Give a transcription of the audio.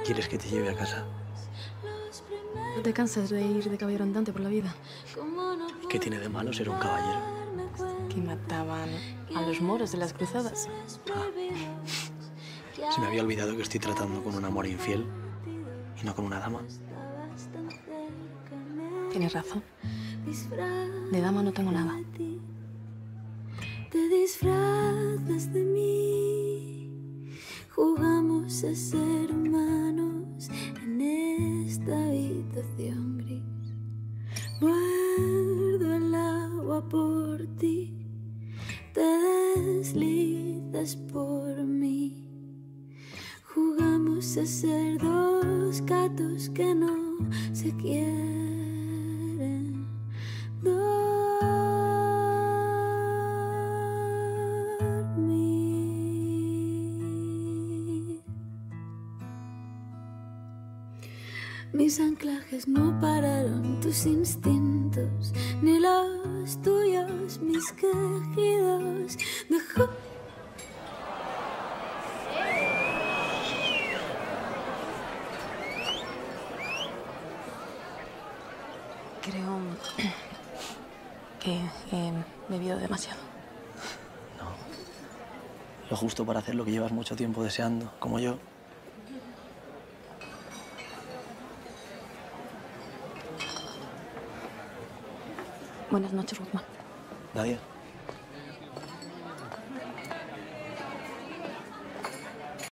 ¿Quieres que te lleve a casa? ¿No te cansas de ir de caballero andante por la vida? ¿Y qué tiene de malo ser un caballero? Que mataban a los moros de las cruzadas. Se me había olvidado que estoy tratando con un amor infiel y no con una dama. Tienes razón. De dama no tengo nada. Te disfrazas de mí, jugamos a ser humanos en esta habitación gris. Muerdo el agua por ti, te deslizas por mí. Jugamos a ser dos gatos que no se quieren. Mis anclajes no pararon, tus instintos, ni los tuyos, mis quejidos. Dejó... Creo que he bebido demasiado. No. Lo justo para hacer lo que llevas mucho tiempo deseando, como yo. Buenas noches, Guzmán. Nadia.